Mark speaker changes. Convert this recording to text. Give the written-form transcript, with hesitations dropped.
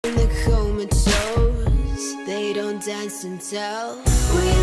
Speaker 1: in the comatose, they don't dance and tell. We